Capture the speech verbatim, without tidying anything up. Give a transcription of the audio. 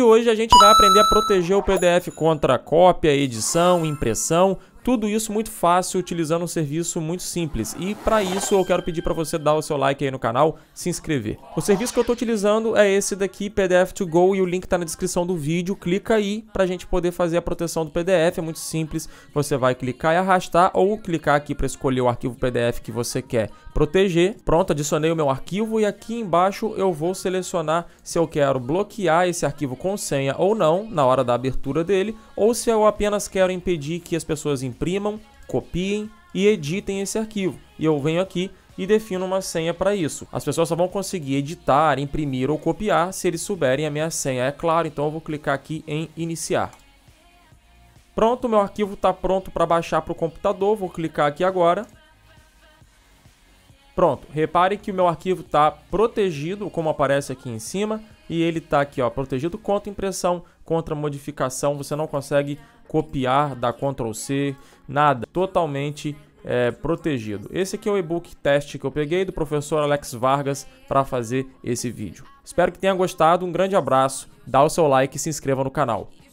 hoje a gente vai aprender a proteger o P D F contra cópia, edição, impressão, tudo isso muito fácil utilizando um serviço muito simples. E para isso eu quero pedir para você dar o seu like aí no canal, se inscrever. O serviço que eu estou utilizando é esse daqui, P D F to Go, e o link está na descrição do vídeo. Clica aí para a gente poder fazer a proteção do P D F, é muito simples. Você vai clicar e arrastar ou clicar aqui para escolher o arquivo P D F que você quer proteger. Pronto, adicionei o meu arquivo e aqui embaixo eu vou selecionar se eu quero bloquear esse arquivo com senha ou não na hora da abertura dele, ou se eu apenas quero impedir que as pessoas imprimam, copiem e editem esse arquivo. E eu venho aqui e defino uma senha para isso. As pessoas só vão conseguir editar, imprimir ou copiar se eles souberem a minha senha, é claro. Então eu vou clicar aqui em iniciar. Pronto, meu arquivo está pronto para baixar para o computador. Vou clicar aqui agora. Pronto, repare que o meu arquivo está protegido, como aparece aqui em cima, e ele está aqui, ó, protegido contra impressão, contra modificação. Você não consegue copiar, dar control C, nada, totalmente é, protegido. Esse aqui é o e-book teste que eu peguei do professor Alex Vargas para fazer esse vídeo. Espero que tenha gostado, um grande abraço, dá o seu like e se inscreva no canal.